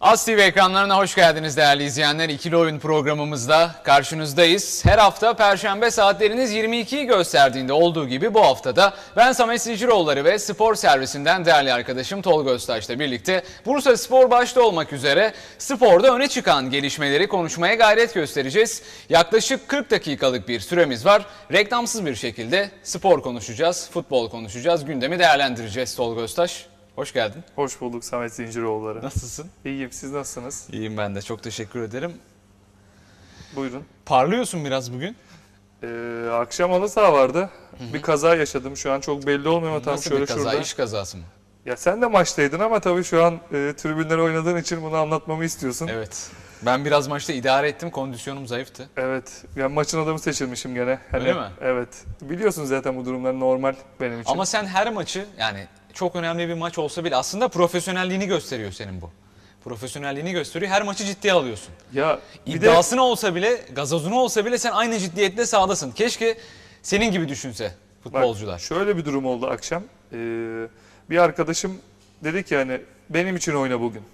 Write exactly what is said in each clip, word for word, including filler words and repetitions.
AS T V ekranlarına hoş geldiniz değerli izleyenler. İkili Oyun programımızda karşınızdayız. Her hafta Perşembe saatleriniz yirmi ikiyi gösterdiğinde olduğu gibi bu haftada ben Samet Siciroğulları ve spor servisinden değerli arkadaşım Tolga Öztaş'la birlikte Bursaspor başta olmak üzere sporda öne çıkan gelişmeleri konuşmaya gayret göstereceğiz. Yaklaşık kırk dakikalık bir süremiz var. Reklamsız bir şekilde spor konuşacağız, futbol konuşacağız, gündemi değerlendireceğiz Tolga Öztaş. Hoş geldin. Hoş bulduk Samet Zinciroğulları. Nasılsın? İyiyim, siz nasılsınız? İyiyim ben de, çok teşekkür ederim. Buyurun. Parlıyorsun biraz bugün. Ee, akşam halı saha vardı. Hı hı. Bir kaza yaşadım. Şu an çok belli olmuyor ama tam Nasıl şöyle bir kaza? şurada. İş kazası mı? Ya sen de maçtaydın ama tabii şu an e, tribünlere oynadığın için bunu anlatmamı istiyorsun. Evet. Ben biraz maçta idare ettim. Kondisyonum zayıftı. Evet. Yani maçın adamı seçilmişim gene. Hani, Öyle mi? Evet. Biliyorsun zaten bu durumlar normal benim için. Ama sen her maçı, yani çok önemli bir maç olsa bile aslında profesyonelliğini gösteriyor senin bu. Profesyonelliğini gösteriyor. Her maçı ciddiye alıyorsun. Ya İddiasına de, olsa bile, gazozuna olsa bile sen aynı ciddiyetle sahadasın. Keşke senin gibi düşünse futbolcular. Bak, şöyle bir durum oldu akşam. Ee, bir arkadaşım dedi ki hani benim için oyna bugün.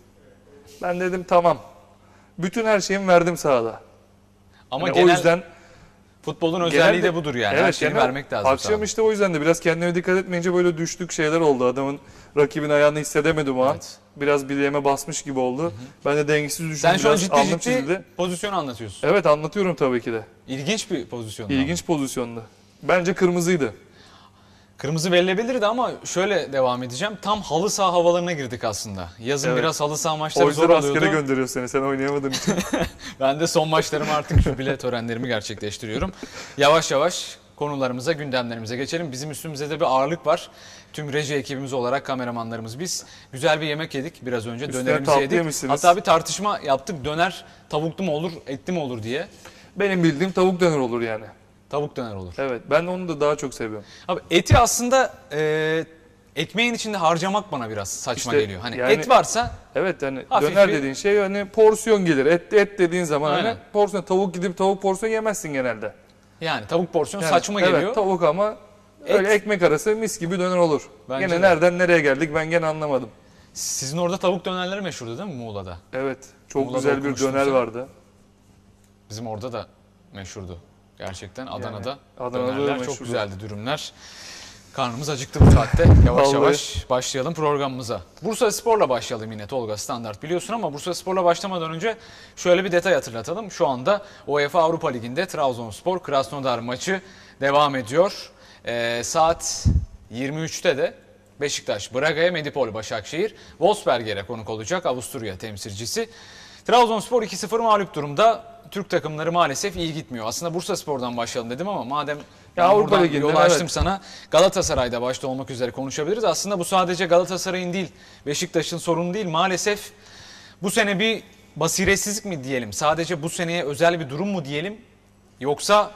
Ben dedim tamam. Bütün her şeyimi verdim sahada. Ama hani genel, o yüzden Genelde, özelliği de budur yani. Evet, her şeyi genel, vermek lazım. Akşam sahada. işte o yüzden de biraz kendime dikkat etmeyince böyle düştük şeyler oldu. Adamın rakibin ayağını hissedemedim o an. Evet. Biraz bileğime basmış gibi oldu. Hı hı. Ben de dengesiz düştüm. Sen şu an biraz, ciddi alnım ciddi çizildi. pozisyonu anlatıyorsun. Evet, anlatıyorum tabii ki de. İlginç bir pozisyon. İlginç pozisyondu. Bence kırmızıydı. Kırmızı verilebilirdi ama şöyle devam edeceğim. Tam halı saha havalarına girdik aslında. Yazın Evet. biraz halı saha maçları O zor yüzden oluyordu. askere gönderiyor seni. Sen oynayamadığın için. Ben de son maçlarımı artık jübile törenlerimi gerçekleştiriyorum. Yavaş yavaş konularımıza, gündemlerimize geçelim. Bizim üstümüzde de bir ağırlık var. Tüm reji ekibimiz olarak kameramanlarımız biz. Güzel bir yemek yedik biraz önce. Üstüne Dönerimizi tatlı yedik. yemişsiniz. Hatta bir tartışma yaptık. Döner tavuklu mu olur, etli mi olur diye. Benim bildiğim tavuk döner olur yani. Tavuk döner olur. Evet, ben onu da daha çok seviyorum. Abi eti aslında e, ekmeğin içinde harcamak bana biraz saçma İşte geliyor. Hani yani- et varsa Evet, hani Hafif döner bir- dediğin şey hani porsiyon gelir. Et et dediğin zaman Aynen. hani porsiyon, tavuk gidip tavuk porsiyon yemezsin genelde. yani tavuk porsiyonu Yani, saçma evet, geliyor. tavuk ama öyle Et- ekmek arası mis gibi döner olur. Bence Gene de. nereden nereye geldik ben gene anlamadım. Sizin orada tavuk dönerleri meşhurdu değil mi Muğla'da? Evet, çok Muğla'da güzel bir okumuştum döner sen. vardı. Bizim orada da meşhurdu. Gerçekten Adana'da Adana'da da dönerler çok meşhurdu. güzeldi, dürümler. Karnımız acıktı bu saatte. Yavaş Vallahi. yavaş başlayalım programımıza. Bursaspor'la başlayalım yine Tolga, standart biliyorsun ama Bursaspor'la başlamadan önce şöyle bir detay hatırlatalım. Şu anda UEFA Avrupa Ligi'nde Trabzonspor Krasnodar maçı devam ediyor. Ee, saat yirmi üçte de Beşiktaş Braga'ya, Medipol Başakşehir Wolfsberger'e konuk olacak, Avusturya temsilcisi. Trabzonspor iki sıfır mağlup durumda. Türk takımları maalesef iyi gitmiyor. Aslında Bursaspor'dan başlayalım dedim ama madem Ya ben Avrupa buradan Ligi'nden, yol açtım evet. sana, Galatasaray'da başta olmak üzere konuşabiliriz. Aslında bu sadece Galatasaray'ın değil, Beşiktaş'ın sorunu değil. Maalesef bu sene bir basiretsizlik mi diyelim, sadece bu seneye özel bir durum mu diyelim, yoksa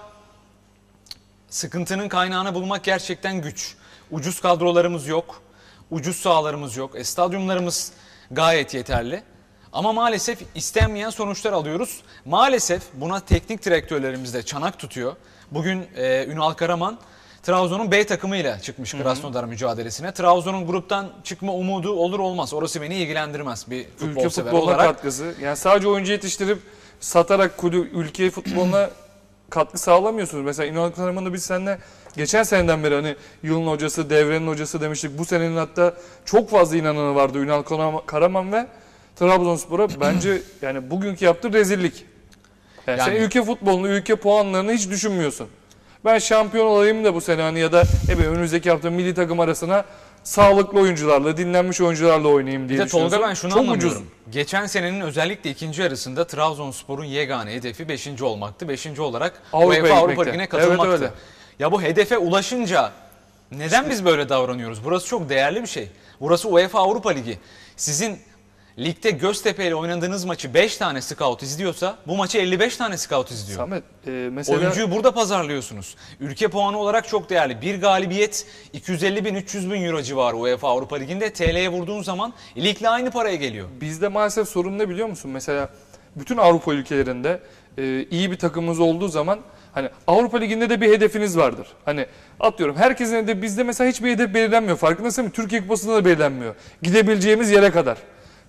sıkıntının kaynağını bulmak gerçekten güç. Ucuz kadrolarımız yok, ucuz sahalarımız yok, e, stadyumlarımız gayet yeterli. Ama maalesef istenmeyen sonuçlar alıyoruz. Maalesef buna teknik direktörlerimiz de çanak tutuyor. Bugün e, Ünal Karaman Trabzon'un B takımıyla çıkmış Krasnodar mücadelesine. Trabzon'un gruptan çıkma umudu olur olmaz. Orası beni ilgilendirmez bir futbol Ülke sever futboluna olarak. katkısı. Yani sadece oyuncu yetiştirip satarak kulüp, ülke futboluna katkı sağlamıyorsunuz. Mesela İnanıl Karaman'ı biz seninle geçen seneden beri hani yılın hocası, devrenin hocası demiştik. Bu senenin hatta çok fazla inananı vardı Ünal Karaman ve Trabzonspor'a bence yani bugünkü yaptığı rezillik. Yani, Yani- sen ülke futbolunu, ülke puanlarını hiç düşünmüyorsun. Ben şampiyon olayım da bu sene hani ya da ebe önümüzdeki hafta milli takım arasına sağlıklı oyuncularla, dinlenmiş oyuncularla oynayayım diye Bir de düşünüyorsun. Tolga, ben şunu çok anlamıyorum. ucuz. Geçen senenin özellikle ikinci yarısında Trabzonspor'un yegane hedefi beşinci olmaktı. beşinci olarak Avrupa'ya UEFA Avrupa gitmekte. Ligi'ne katılmaktı. Evet, öyle. Ya bu hedefe ulaşınca neden biz böyle davranıyoruz? Burası çok değerli bir şey. Burası UEFA Avrupa Ligi. Sizin ligde Göztepe ile oynadığınız maçı beş tane scout izliyorsa bu maçı elli beş tane scout izliyor. Samet, e, mesela Oyuncuyu burada pazarlıyorsunuz. Ülke puanı olarak çok değerli. Bir galibiyet iki yüz elli bin üç yüz bin euro civarı UEFA Avrupa Ligi'nde. T L'ye vurduğun zaman ligle aynı paraya geliyor. bizde maalesef sorun ne biliyor musun? Mesela bütün Avrupa ülkelerinde e, iyi bir takımımız olduğu zaman hani Avrupa Ligi'nde de bir hedefiniz vardır. Hani atıyorum herkesin hedefi, bizde mesela hiçbir hedef belirlenmiyor. Farkındasın mı? Türkiye Kupası'nda da belirlenmiyor. Gidebileceğimiz yere kadar.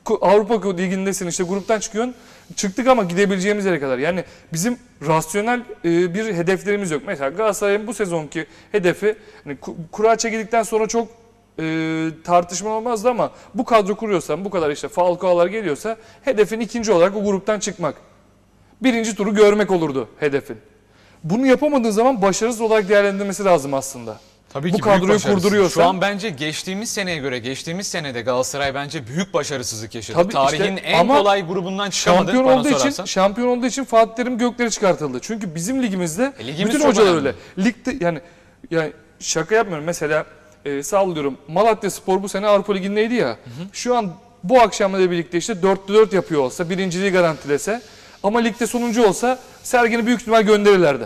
Avrupa Ligi'ndesin, işte gruptan çıkıyorsun. Çıktık ama gidebileceğimiz yere kadar. Yani bizim rasyonel e, bir hedeflerimiz yok. Mesela Galatasaray'ın bu sezonki hedefi, hani kura çekildikten sonra çok e, tartışma olmazdı ama bu kadro kuruyorsan, bu kadar işte Falcao'lar geliyorsa hedefin ikinci olarak o gruptan çıkmak. Birinci turu görmek olurdu hedefin. Bunu yapamadığın zaman başarısız olarak değerlendirmesi lazım aslında. Tabii bu ki büyük kadroyu başarısız. kurduruyorsan. Şu an bence geçtiğimiz seneye göre, geçtiğimiz senede Galatasaray bence büyük başarısızlık yaşadı. Tabii Tarihin işte, en kolay grubundan çıkamadı şampiyon bana olduğu sorarsan. için, şampiyon olduğu için Fatih Terim göklere çıkartıldı. Çünkü bizim ligimizde E, ligimiz bütün çok hocalar önemli. öyle. Ligde yani yani şaka yapmıyorum. Mesela e, sallıyorum, Malatyaspor bu sene Avrupa Ligi'ndeydi ya. Hı hı. Şu an bu akşamla da birlikte işte dörtte dört yapıyor olsa, birinciliği garantilese ama ligde sonuncu olsa Sergen'i büyük ihtimal gönderirlerdi.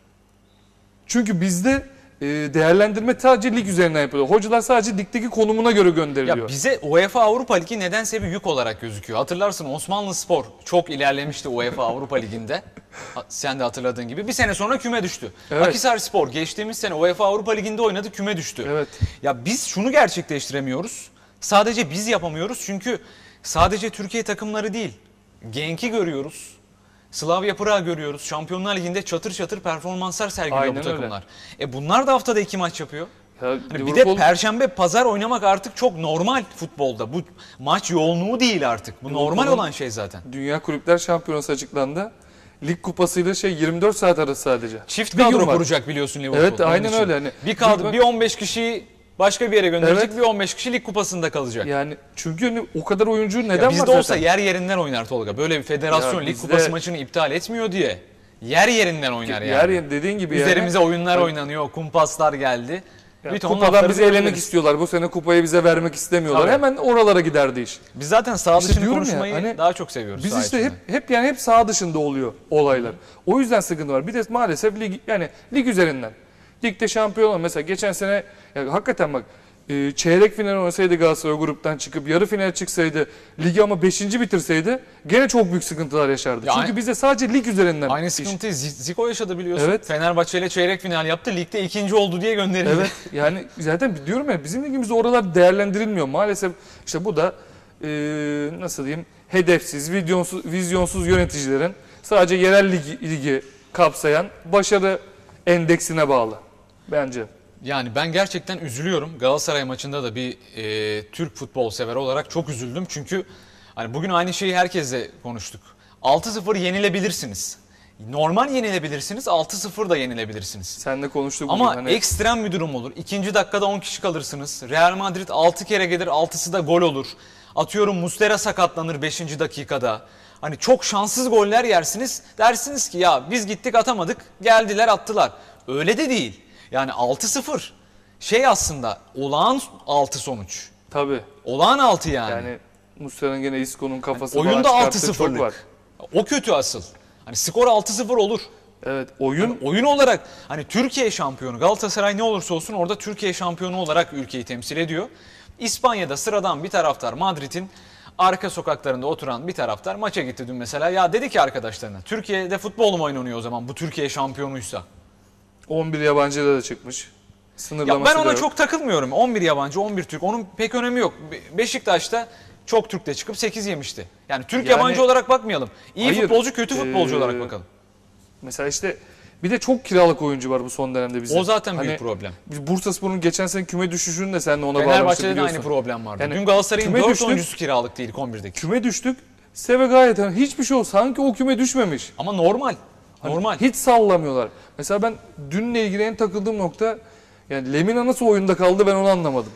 Çünkü bizde e, değerlendirme sadece lig üzerinden yapılıyor. Hocalar sadece ligdeki konumuna göre gönderiliyor. Ya bize UEFA Avrupa Ligi nedense bir yük olarak gözüküyor. Hatırlarsın, Osmanlıspor çok ilerlemişti UEFA Avrupa Ligi'nde. Sen de hatırladığın gibi. Bir sene sonra küme düştü. Evet. Akhisarspor geçtiğimiz sene UEFA Avrupa Ligi'nde oynadı, küme düştü. Evet. Ya biz şunu gerçekleştiremiyoruz. Sadece biz yapamıyoruz çünkü sadece Türkiye takımları değil. Genk'i görüyoruz. Slavia Prag'ı görüyoruz. Şampiyonlar Ligi'nde çatır çatır performanslar sergiliyor Aynen bu takımlar. öyle. E bunlar da haftada iki maç yapıyor. Ya, Hani Liverpool... Bir de perşembe, pazar oynamak artık çok normal futbolda. Bu maç yoğunluğu değil artık. Bu normal olan şey zaten. Dünya Kulüpler Şampiyonası açıklandı. Lig kupasıyla şey yirmi dört saat arası sadece. Çift Bir kadro gün var. kuracak biliyorsun Liverpool. Evet, Onun aynen için. öyle. Hani bir kadro, bir- bir on beş kişiyi başka bir yere gönderecek, Evet. bir on beş kişi lig kupasında kalacak. Yani çünkü hani o kadar oyuncu neden Ya var bizde zaten? olsa yer yerinden oynar Tolga. Böyle bir federasyon Ya lig bizde- kupası maçını iptal etmiyor diye. Yer yerinden oynar yani. Yer yer dediğin gibi Üzerimize yani. oyunlar oynanıyor, kumpaslar geldi. Yani Bir ton kupadan lafları bizi elemek söyleriz. istiyorlar. Bu sene kupayı bize vermek istemiyorlar. Tabii. Hemen oralara giderdi iş. Biz zaten sağ İşte dışını diyorum ya, konuşmayı hani daha çok seviyoruz. Biz saha işte içinde. hep hep yani hep sağ dışında oluyor olaylar. O yüzden sıkıntı var. Bir de maalesef lig yani lig üzerinden. Ligde şampiyon olan mesela geçen sene ya hakikaten bak e, çeyrek final oynasaydı Galatasaray o gruptan çıkıp yarı final çıksaydı, ligi ama beşinci bitirseydi gene çok büyük sıkıntılar yaşardı. Ya Çünkü aynı- bizde sadece lig üzerinden Aynı iş. sıkıntıyı Z- Zico yaşadı biliyorsun. Evet. Fenerbahçe ile çeyrek final yaptı. Ligde ikinci oldu diye gönderildi. Evet yani zaten diyorum ya bizim ligimizde oralar değerlendirilmiyor. Maalesef işte bu da e, nasıl diyeyim hedefsiz, vizyonsuz, vizyonsuz yöneticilerin sadece yerel ligi, ligi kapsayan başarı endeksine bağlı bence. Yani ben gerçekten üzülüyorum. Galatasaray maçında da bir e, Türk futbol sever olarak çok üzüldüm. Çünkü hani bugün aynı şeyi herkesle konuştuk. altı sıfır yenilebilirsiniz. Normal yenilebilirsiniz, altı sıfır da yenilebilirsiniz. Seninle konuştuk Ama bugün. Hani ekstrem bir durum olur. İkinci dakikada on kişi kalırsınız. Real Madrid altı kere gelir, altısı da gol olur. Atıyorum Muslera sakatlanır beşinci dakikada. Hani çok şanssız goller yersiniz. Dersiniz ki ya biz gittik atamadık, geldiler attılar. Öyle de değil. Yani altı sıfır şey aslında olağan altı sonuç. tabii Olağan altı yani. yani Muslera'nın gene Isco'nun kafası Oyunda falan altı çıkarttığı çok var. sıfırlık. O kötü asıl. Hani skor altı sıfır olur. Evet oyun Yani oyun olarak hani Türkiye şampiyonu, Galatasaray ne olursa olsun orada Türkiye şampiyonu olarak ülkeyi temsil ediyor. İspanya'da sıradan bir taraftar, Madrid'in arka sokaklarında oturan bir taraftar maça gitti dün mesela. Ya dedi ki arkadaşlarına, Türkiye'de futbol mu oynanıyor o zaman bu Türkiye şampiyonuysa? on bir yabancıda da çıkmış. Ya Sınırlaması ben da ona yok. çok takılmıyorum. on bir yabancı, on bir Türk. Onun pek önemi yok. Be- Beşiktaş'ta çok Türk'te çıkıp sekiz yemişti. Yani Türk Yani- yabancı olarak bakmayalım. İyi Hayır, futbolcu, kötü futbolcu ee, olarak bakalım. Mesela işte bir de çok kiralık oyuncu var bu son dönemde bizde. O zaten büyük Hani problem. biz Bursaspor'un geçen sene küme düşüşünü de seninle ona bağlamıştık Fenerbahçe'de de biliyorsun. aynı problem vardı. Yani Dün Galatasaray'ın küme dört düştük. oyuncusu kiralık değil on birdeki. Küme düştük. Seve gayet hani hiçbir şey yok. Sanki o küme düşmemiş. Ama normal. Hani Normal. Hiç sallamıyorlar. Mesela ben dünle ilgili en takıldığım nokta yani Lemina nasıl oyunda kaldı ben onu anlamadım.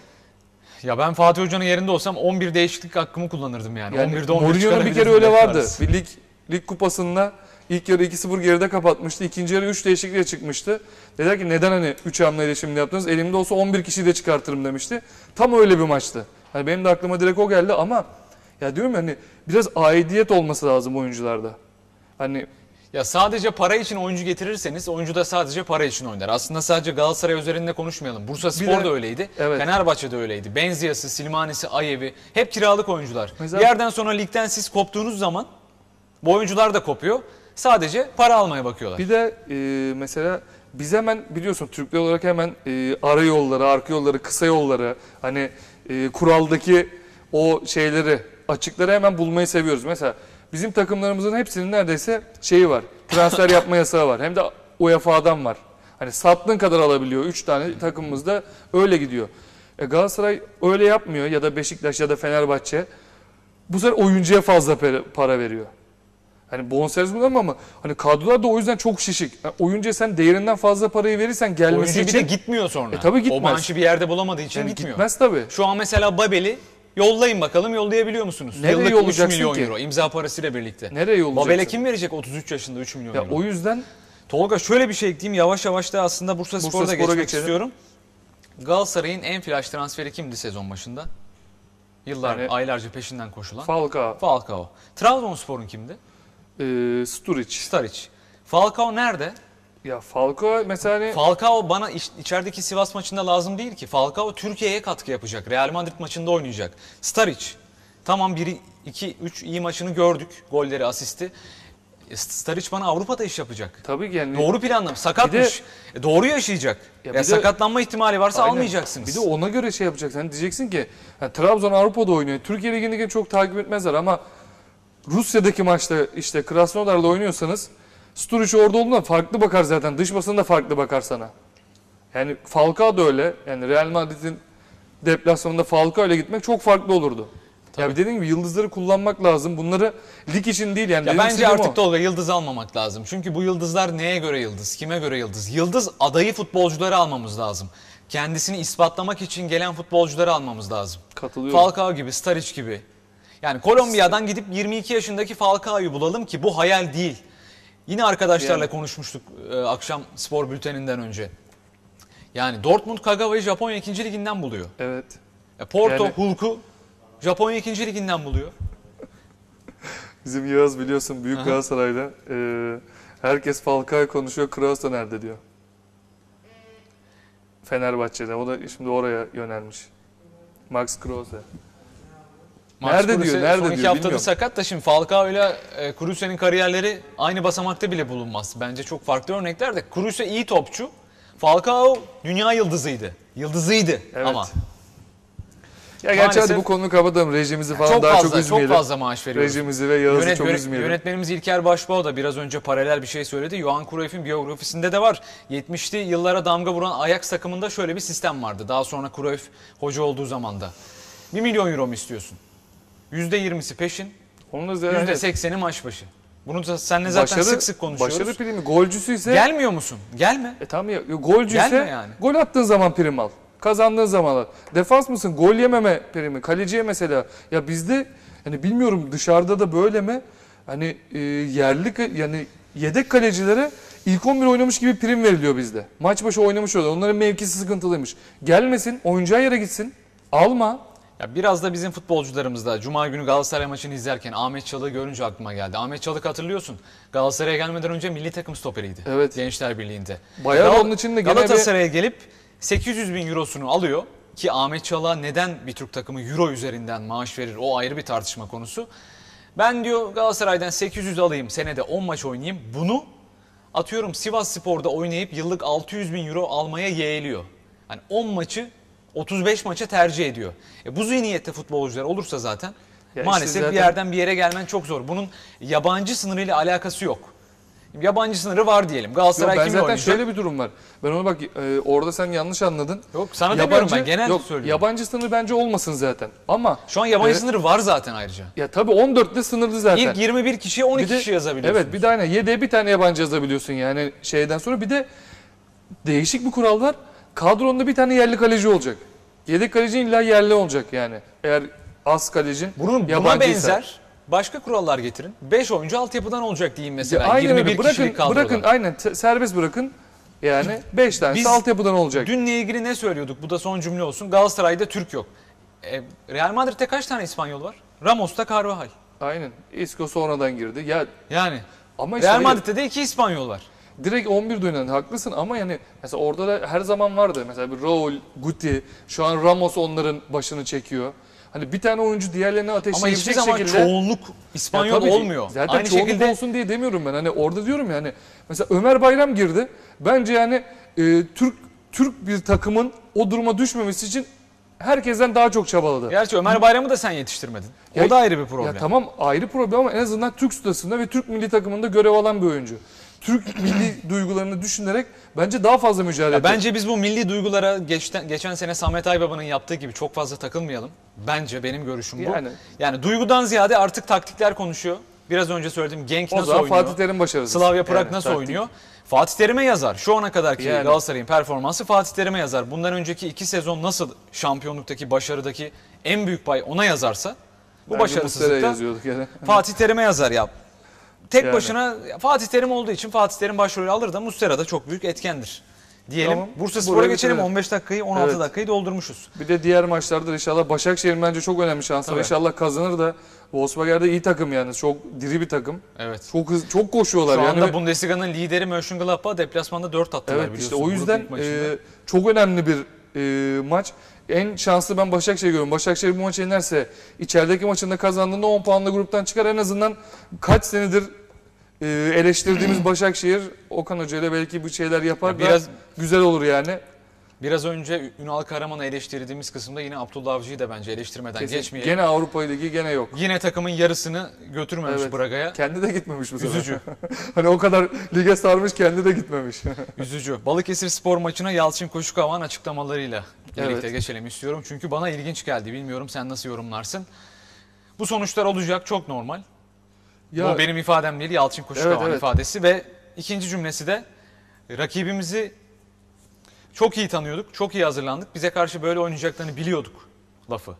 Ya ben Fatih Hoca'nın yerinde olsam on bir değişiklik hakkımı kullanırdım yani. Yani on birde on bir Mourinho'nun bir kere öyle vardı. Bir lig lig kupasında ilk yarı iki sıfır geride kapatmıştı. İkinci yarı üç değişikliğe çıkmıştı. Dediler ki neden hani üç hamleyle şimdi yaptınız? Elimde olsa on bir kişiyi de çıkartırım demişti. Tam öyle bir maçtı. Hani benim de aklıma direkt o geldi ama ya diyorum ya hani biraz aidiyet olması lazım oyuncularda. Hani Ya sadece para için oyuncu getirirseniz oyuncu da sadece para için oynar. Aslında sadece Galatasaray üzerinde konuşmayalım. Bursaspor Bir de- da öyleydi. Evet. Fenerbahçe de öyleydi. Benziyası, Silmanisi, Ayevi hep kiralık oyuncular. Mesela- Bir yerden sonra ligden siz koptuğunuz zaman bu oyuncular da kopuyor. Sadece para almaya bakıyorlar. bir de e, mesela biz hemen biliyorsun Türkler olarak hemen e, ara yolları, arka yolları, kısa yolları hani e, kuraldaki o şeyleri, açıkları hemen bulmayı seviyoruz. Mesela bizim takımlarımızın hepsinin neredeyse şeyi var. Transfer yapma yasağı var. Hem de U E F A'dan var. Hani sattığın kadar alabiliyor. üç tane takımımız da öyle gidiyor. E Galatasaray öyle yapmıyor ya da Beşiktaş ya da Fenerbahçe. Bu sefer oyuncuya fazla para veriyor. Hani bonservis kullanma ama hani kadrolar da o yüzden çok şişik. Yani oyuncuya sen değerinden fazla parayı verirsen gelmesi Oyuncu için... bir de gitmiyor sonra. E tabii gitmez. O maaşı bir yerde bulamadığı için yani gitmiyor. Gitmez tabii. Şu an mesela Babel'i yollayın bakalım, yollayabiliyor musunuz? Nereye Yıllık üç yollayacaksın milyon ki? euro imza parasıyla birlikte. Nereye yollayacaksın? Babel'e kim verecek otuz üç yaşında üç milyon Ya euro? o yüzden Tolga şöyle bir şey ekleyeyim. Yavaş yavaş da aslında Bursa, Bursa Spor'a da Spor'a geçmek geçelim. istiyorum. Galatasaray'ın en flash transferi kimdi sezon başında? Yıllar, Yani- aylarca peşinden koşulan. Falcao, Falcao. Trabzonspor'un kimdi? e, Sturridge. Staric. Falcao nerede? Ya Falcao mesela hani Falcao bana iç- içerideki Sivas maçında lazım değil ki. Falcao Türkiye'ye katkı yapacak. Real Madrid maçında oynayacak. Staric. Tamam bir iki üç iyi maçını gördük. Golleri, asisti. E, Staric bana Avrupa'da iş yapacak. tabii ki yani Doğru planlama. Sakatmış. E, doğru yaşayacak. Ya Ya bir de- sakatlanma ihtimali varsa Aynen. almayacaksınız. Bir de ona göre şey yapacaksın. Hani diyeceksin ki yani Trabzon Avrupa'da oynuyor. Türkiye Ligi'ndeki çok takip etmezler ama Rusya'daki maçta işte Krasnodar'la oynuyorsanız Sturridge orada olduğunda farklı bakar zaten. Dış basın da farklı bakar sana. Yani Falcao da öyle. Yani Real Madrid'in deplasmanında Falcao ile gitmek çok farklı olurdu. Ya bir dediğim gibi yıldızları kullanmak lazım. Bunları lig için değil yani. Ya Benim bence istediğim artık o. Tolga yıldız almamak lazım. Çünkü bu yıldızlar neye göre yıldız? Kime göre yıldız? Yıldız adayı futbolcuları almamız lazım. Kendisini ispatlamak için gelen futbolcuları almamız lazım. Katılıyorum. Falcao gibi, Staric gibi. Yani Kolombiya'dan gidip yirmi iki yaşındaki Falcao'yu bulalım ki bu hayal değil. Yine arkadaşlarla Yani. konuşmuştuk e, akşam spor bülteninden önce. Yani Dortmund Kagawa'yı Japonya ikinci liginden buluyor. Evet. E, Porto Yani- Hulk'u Japonya ikinci liginden buluyor. Bizim Yağız biliyorsun Büyük Aha. Galatasaray'da. Ee, herkes Falcao konuşuyor. Kroos da nerede diyor. Fenerbahçe'de. O da şimdi oraya yönelmiş. Max Kruse. Max Nerede Kruse diyor, nerede son iki diyor, haftadır bilmiyorum. sakat da şimdi Falcao ile e, Kruse'nin kariyerleri aynı basamakta bile bulunmaz. Bence çok farklı örnekler de. Kruse iyi topçu. Falcao dünya yıldızıydı. Yıldızıydı Evet. ama. Ya gerçi Maalesef- hadi bu konuyu kapatalım. Rejimizi falan Çok daha fazla, çok üzmeyelim. çok fazla maaş veriyoruz. Rejimizi ve Yağız'ı Yönet- çok yönet- üzmeyelim. Yönetmenimiz İlker Başbuğ da biraz önce paralel bir şey söyledi. Johan Cruyff'in biyografisinde de var. yetmişli yıllara damga vuran Ajax takımında şöyle bir sistem vardı. Daha sonra Cruyff hoca olduğu zaman da. bir milyon euro mu istiyorsun? yüzde yirmisi peşin, Onun da zaten yüzde sekseni maç başı. Bunu da seninle zaten başarı, sık sık konuşuyoruz. başarı primi. Golcüsü ise Gelmiyor musun? Gelme. e tamam ya, golcü ise Gelme yani. gol attığın zaman prim al. Kazandığın zaman al. Defans mısın? Gol yememe primi. Kaleciye mesela. Ya bizde hani bilmiyorum dışarıda da böyle mi? Hani e, yerli ka- yani yedek kalecilere ilk on bir oynamış gibi prim veriliyor bizde. Maç başı oynamış oluyor. Onların mevkisi sıkıntılıymış. Gelmesin, oyuncağı yere gitsin. Alma. Ya biraz da bizim futbolcularımızda Cuma günü Galatasaray maçını izlerken Ahmet Çalık'ı görünce aklıma geldi. Ahmet Çalık hatırlıyorsun. Galatasaray'a gelmeden önce milli takım stoperiydi. Evet. Gençler Birliği'nde. Bayağı Gal- onun için de gene Galatasaray'a gelip sekiz yüz bin eurosunu alıyor. Ki Ahmet Çalık'a neden bir Türk takımı euro üzerinden maaş verir o ayrı bir tartışma konusu. Ben diyor Galatasaray'dan sekiz yüz alayım senede on maç oynayayım. Bunu atıyorum Sivas Spor'da oynayıp yıllık altı yüz bin euro almaya yeğliyor. Hani on maçı otuz beş maça tercih ediyor. E bu zihniyette futbolcular olursa zaten Ya maalesef işte zaten- bir yerden bir yere gelmen çok zor. Bunun yabancı sınırıyla alakası yok. Yabancı sınırı var diyelim. Yok, Galatasaray ben kimle zaten oynayacak? şöyle bir durum var. Ben onu bak e, orada sen yanlış anladın. Yok sana demiyorum ben genel yok, söylüyorum. yabancı sınırı bence olmasın zaten. Ama Şu an yabancı e, sınırı var zaten ayrıca. ya tabii on dörtte sınırlı zaten. İlk yirmi bir kişiye on iki Bir de- kişi yazabiliyorsun. Evet bir de aynen yedeğe bir tane yabancı yazabiliyorsun yani şeyden sonra. Bir de değişik bir kural var. Kadronda bir tane yerli kaleci olacak. Yedek kaleci illa yerli olacak yani. Eğer az kalecin Bunun buna yabancıysa. benzer başka kurallar getirin. beş oyuncu altyapıdan olacak diyeyim mesela. Ya aynen yirmi öyle. bir Bırakın, kişilik kadroda. bırakın aynen te- serbest bırakın. Yani beş tanesi Biz altyapıdan olacak. Dünle ilgili ne söylüyorduk? Bu da son cümle olsun. Galatasaray'da Türk yok. E, Real Madrid'de kaç tane İspanyol var? Ramos'ta Carvajal. Aynen. Isco sonradan girdi. Ya Yani ama işte Real hayır, Madrid'de de iki İspanyol var. direkt on bir dönen haklısın ama yani mesela orada da her zaman vardı. Mesela bir Raul, Guti, şu an Ramos onların başını çekiyor. Hani bir tane oyuncu diğerlerine Ama ateşleyebilecek hiçbir zaman şekilde. çoğunluk Ya İspanyol tabii ki, olmuyor. Zaten Aynı çoğunluk şekilde olsun diye demiyorum ben. Hani orada diyorum yani mesela Ömer Bayram girdi. Bence yani e, Türk Türk bir takımın o duruma düşmemesi için herkesten daha çok çabaladı. Gerçi Ömer Bayram'ı da sen yetiştirmedin. O Ya- da ayrı bir problem. Ya tamam, ayrı problem ama en azından Türk stasında ve Türk milli takımında görev alan bir oyuncu. Türk milli duygularını düşünerek bence daha fazla mücadele Ya etti. bence biz bu milli duygulara geçten, geçen sene Samet Aybaba'nın yaptığı gibi çok fazla takılmayalım. Bence benim görüşüm bu. Yani. Yani duygudan ziyade artık taktikler konuşuyor. Biraz önce söylediğim Genk O nasıl zaman oynuyor? Fatih Terim başarısı. Slavia Prag Yani nasıl taktik. oynuyor? Fatih Terim'e yazar. Şu ana kadarki Yani. Galatasaray'ın performansı Fatih Terim'e yazar. Bundan önceki iki sezon nasıl şampiyonluktaki başarıdaki en büyük pay ona yazarsa bu Bence Muslera'ya başarısızlıkta yazıyorduk yani. Fatih Terim'e yazar ya. Tek Yani. başına Fatih Terim olduğu için Fatih Terim başrolü alır da Muslera da çok büyük etkendir. Diyelim. Tamam. Bursa Buraya Spor'a geçelim. getirelim. on beş dakikayı on altı Evet. dakikayı doldurmuşuz. Bir de diğer maçlarda da inşallah Başakşehir'in bence çok önemli şansı var. Tabii. İnşallah kazanır da Wolfsberger'de iyi takım yani. Çok diri bir takım. Evet. Çok hız, çok koşuyorlar Şu yani. anda Bundesliga'nın lideri Mönchengladbach deplasmanda dört attılar Evet, biliyorsun. işte o grup yüzden ilk maçında. e, çok önemli bir e, maç. En şanslı ben Başakşehir'i görüyorum. Başakşehir bu maçı yenerse içerideki maçında kazandığında on puanla gruptan çıkar. En azından kaç senedir e, eleştirdiğimiz Başakşehir Okan Hoca ile belki bu şeyler yapar Ya da biraz- güzel olur yani. Biraz önce Ünal Karaman'ı eleştirdiğimiz kısımda yine Abdullah Avcı'yı da bence eleştirmeden Kesin. geçmeyelim. Gene Avrupa Ligi gene yok. Yine takımın yarısını götürmemiş Evet. Braga'ya. Kendi de gitmemiş bu sefer. Üzücü. Hani o kadar lige sarmış, kendi de gitmemiş. Üzücü. Balıkesir Spor maçına Yalçın Koşukavan açıklamalarıyla birlikte Evet. geçelim istiyorum. Çünkü bana ilginç geldi. Bilmiyorum sen nasıl yorumlarsın. Bu sonuçlar olacak, çok normal. Ya Bu benim ifadem değil, Yalçın Koşukavan Evet, evet. ifadesi ve ikinci cümlesi de rakibimizi çok iyi tanıyorduk, çok iyi hazırlandık. Bize karşı böyle oynayacaklarını biliyorduk lafı.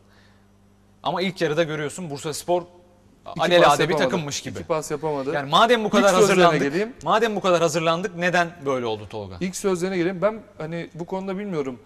Ama ilk yarıda görüyorsun Bursaspor iki pas alelade bir yapamadı. takımmış gibi. İki pas yapamadı. Yani madem bu kadar İlk sözlerine hazırlandık, geleyim. madem bu kadar hazırlandık neden böyle oldu Tolga? İlk sözlerine geleyim. Ben hani bu konuda bilmiyorum.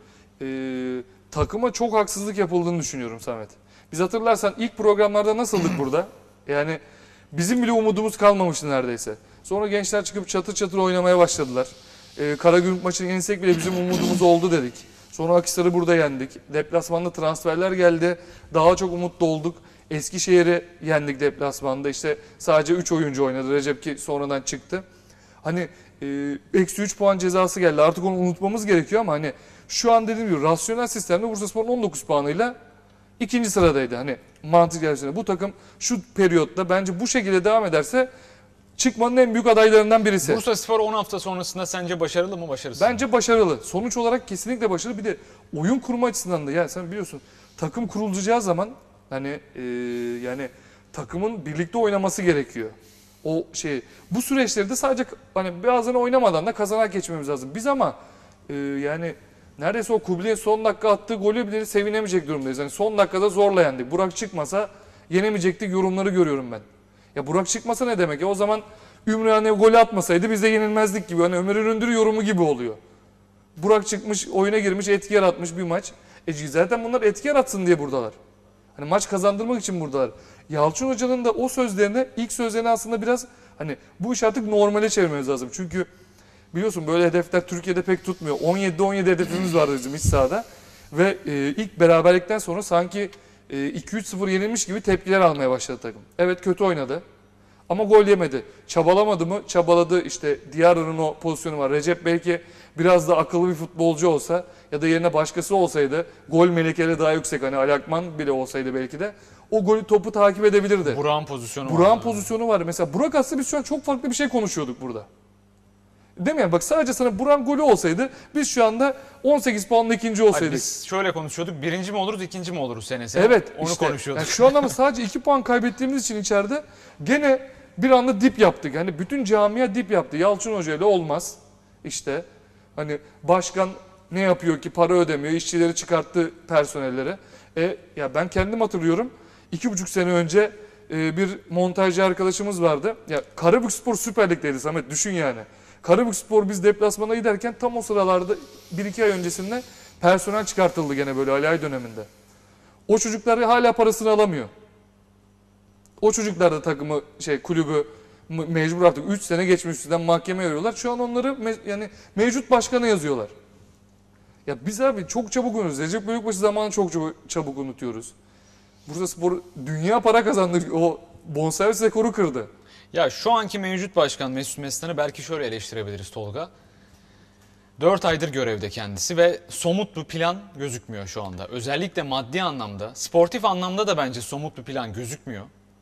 Ee, takıma çok haksızlık yapıldığını düşünüyorum Samet. Biz hatırlarsan ilk programlarda nasıldık burada? Yani bizim bile umudumuz kalmamıştı neredeyse. Sonra gençler çıkıp çatır çatır oynamaya başladılar. Ee, Karagümrük maçını yensek bile bizim umudumuz oldu dedik. Sonra Akhisar'ı burada yendik. Deplasmanda transferler geldi. Daha çok umutlu olduk. Eskişehir'i yendik deplasmanda. İşte sadece üç oyuncu oynadı. Recep ki sonradan çıktı. Hani e, eksi üç puan cezası geldi. Artık onu unutmamız gerekiyor ama hani şu an dediğim gibi rasyonel sistemde Bursaspor'un on dokuz puanıyla ikinci sıradaydı. Hani mantık içerisinde. Bu takım şu periyotta bence bu şekilde devam ederse çıkmanın en büyük adaylarından birisi. Bursaspor on hafta sonrasında sence başarılı mı, başarısız mı? Bence başarılı. Sonuç olarak kesinlikle başarılı. Bir de oyun kurma açısından da yani sen biliyorsun takım kurulacağı zaman hani e, yani takımın birlikte oynaması gerekiyor. O şey bu süreçleri de sadece hani bazen oynamadan da kazanarak geçmemiz lazım. Biz ama e, yani neredeyse o Kubilay'ın son dakika attığı golü bile sevinemeyecek durumdayız. Yani son dakikada zorla yendik. Burak çıkmasa yenemeyecektik yorumları görüyorum ben. Ya Burak çıkmasa ne demek? Ya o zaman Ümraniye golü atmasaydı biz de yenilmezdik gibi. Hani Ömer Üründür yorumu gibi oluyor. Burak çıkmış, oyuna girmiş, etki yaratmış bir maç. E zaten bunlar etki yaratsın diye buradalar. Hani maç kazandırmak için buradalar. Yalçın Hoca'nın da o sözlerine, ilk sözlerine aslında biraz hani bu iş artık normale çevirmemiz lazım. Çünkü biliyorsun böyle hedefler Türkiye'de pek tutmuyor. on yedide on yedi hedefimiz vardı bizim iç sahada. Ve e, ilk beraberlikten sonra sanki e, iki üç sıfır yenilmiş gibi tepkiler almaya başladı takım. Evet kötü oynadı. Ama gol yemedi. Çabalamadı mı? Çabaladı. İşte Diyara'nın o pozisyonu var. Recep belki biraz da akıllı bir futbolcu olsa ya da yerine başkası olsaydı gol melekeli daha yüksek. Hani Ali Akman bile olsaydı belki de o golü topu takip edebilirdi. Burak'ın pozisyonu Burak'ın vardı. pozisyonu var. Mesela Burak aslında biz şu an çok farklı bir şey konuşuyorduk burada. Değil mi? Yani bak sadece sana Burak'ın golü olsaydı biz şu anda on sekiz puanla ikinci Hayır, olsaydık. biz şöyle konuşuyorduk. Birinci mi oluruz, ikinci mi oluruz senesi? Evet Onu işte. konuşuyorduk. Yani şu anda ama sadece iki puan kaybettiğimiz için içeride gene bir anda dip yaptık. Hani bütün camia dip yaptı. Yalçın Hoca ile olmaz. İşte hani başkan ne yapıyor ki para ödemiyor. İşçileri çıkarttı personellere. E, ya ben kendim hatırlıyorum. iki buçuk sene önce e, bir montajcı arkadaşımız vardı. Ya Karabükspor Süper Lig'deydi Samet düşün yani. Karabükspor biz deplasmana giderken tam o sıralarda bir iki ay öncesinde personel çıkartıldı gene böyle Ali Ay döneminde. O çocuklar hala parasını alamıyor. O çocuklar da takımı şey kulübü me- mecbur artık üç sene geçmiş üstünden mahkemeye veriyorlar. Şu an onları me- yani mevcut başkana yazıyorlar. Ya biz abi çok çabuk unutuyoruz. Recep Büyükbaşı zamanı çok çabuk, çabuk unutuyoruz. Bursaspor dünya para kazandı. O bonservis rekoru kırdı. Ya şu anki mevcut başkan Mesut Mesut'u belki şöyle eleştirebiliriz Tolga. dört aydır görevde kendisi ve somut bir plan gözükmüyor şu anda. Özellikle maddi anlamda, sportif anlamda da bence somut bir plan gözükmüyor.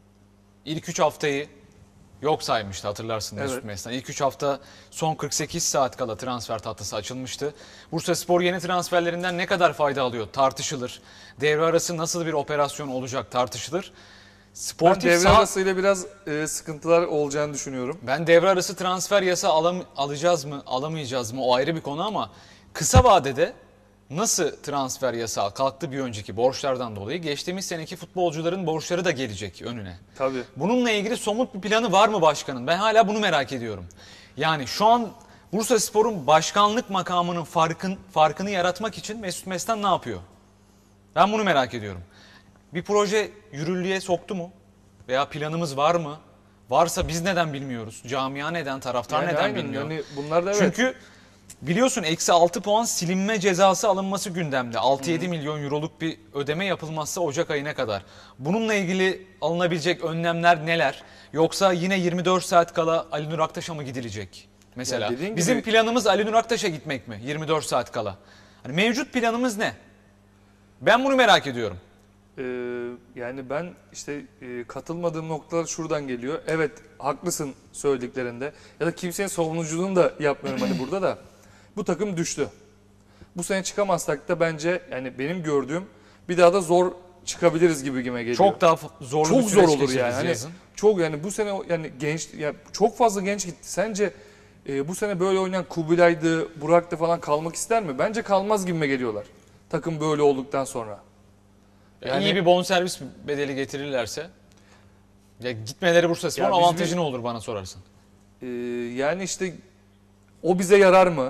İlk üç haftayı yok saymıştı, hatırlarsın Mesut Evet. Mesut. İlk üç hafta son kırk sekiz saat kala transfer tahtası açılmıştı. Bursaspor yeni transferlerinden ne kadar fayda alıyor tartışılır. Devre arası nasıl bir operasyon olacak tartışılır. Ben Sportif devre sağ... arasıyla biraz e, sıkıntılar olacağını düşünüyorum. Ben devre arası transfer yasa alam alacağız mı, alamayacağız mı o ayrı bir konu ama kısa vadede nasıl transfer yasağı kalktı bir önceki borçlardan dolayı geçtiğimiz seneki futbolcuların borçları da gelecek önüne. Tabii. Bununla ilgili somut bir planı var mı başkanın? Ben hala bunu merak ediyorum. Yani şu an Bursaspor'un başkanlık makamının farkın, farkını yaratmak için Mesut Mestan ne yapıyor? Ben bunu merak ediyorum. Bir proje yürürlüğe soktu mu? Veya planımız var mı? Varsa biz neden bilmiyoruz? Camia neden? Taraftar Yani neden aynen, bilmiyor? yani bunlar da evet. Çünkü biliyorsun eksi altı puan silinme cezası alınması gündemde. altı yedi milyon euroluk bir ödeme yapılmazsa Ocak ayına kadar. Bununla ilgili alınabilecek önlemler neler? Yoksa yine yirmi dört saat kala Ali Nur Aktaş'a mı gidilecek? Mesela Ya dediğin bizim gibi- planımız Ali Nur Aktaş'a gitmek mi? yirmi dört saat kala. Hani mevcut planımız ne? Ben bunu merak ediyorum. Ee, yani ben işte e, katılmadığım noktalar şuradan geliyor. Evet, haklısın söylediklerinde. Ya da kimsenin savunuculuğunu da yapmıyorum hani burada da. Bu takım düştü. Bu sene çıkamazsak da bence yani benim gördüğüm bir daha da zor çıkabiliriz gibi gime geliyor. Çok daha f- zorlu çok bir süreç zor olur geçiririz yani. Hani yazın. çok yani bu sene yani genç ya çok fazla genç gitti. Sence e, bu sene böyle oynayan Kubilay'dı, Burak'tı falan kalmak ister mi? Bence kalmaz gibime geliyorlar. Takım böyle olduktan sonra. Yani- İyi bir bonservis bedeli getirirlerse ya gitmeleri Bursaspor'un Ya biz avantajı bir- ne olur bana sorarsan. Ee, yani işte o bize yarar mı?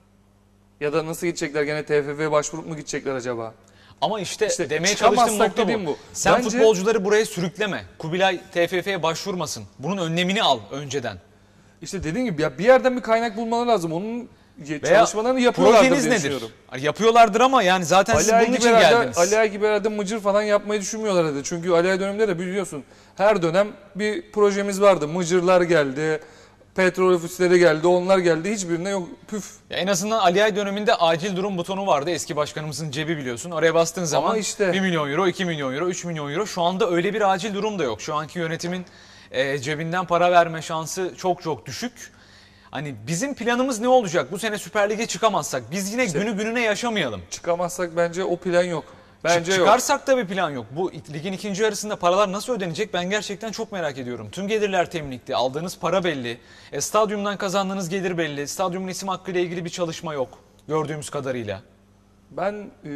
Ya da nasıl gidecekler? Gene T F F'ye başvurup mu gidecekler acaba? Ama işte, İşte demeye çıkamazsak çalıştığım nokta dediğim bu. bu. Sen Bence- futbolcuları buraya sürükleme. Kubilay T F F'ye başvurmasın. Bunun önlemini al önceden. İşte dediğim gibi ya bir yerden bir kaynak bulmaları lazım. Onun Veya çalışmalarını yapıyorlardır projeniz diye nedir? düşünüyorum. Hani yapıyorlardır ama yani zaten siz Ali Ay bunun gibi için herhalde, geldiniz. Ali Ay gibi herhalde mıcır falan yapmayı düşünmüyorlar herhalde. Çünkü Ali Ay döneminde de biliyorsun her dönem bir projemiz vardı. Mıcırlar geldi, petrol ofisleri geldi, onlar geldi. Hiçbirine yok püf. Ya en azından Ali Ay döneminde acil durum butonu vardı. Eski başkanımızın cebi biliyorsun. Oraya bastığın zaman işte- bir milyon euro, iki milyon euro, üç milyon euro. Şu anda öyle bir acil durum da yok. Şu anki yönetimin e, cebinden para verme şansı çok çok düşük. Hani bizim planımız ne olacak? Bu sene Süper Lig'e çıkamazsak biz yine günü gününe yaşamayalım. Çıkamazsak bence o plan yok. Bence Çık- yok. Çıkarsak da bir plan yok. Bu ligin ikinci yarısında paralar nasıl ödenecek ben gerçekten çok merak ediyorum. Tüm gelirler teminlikli, aldığınız para belli. E, stadyumdan kazandığınız gelir belli. Stadyumun isim hakkıyla ilgili bir çalışma yok gördüğümüz kadarıyla. Ben e,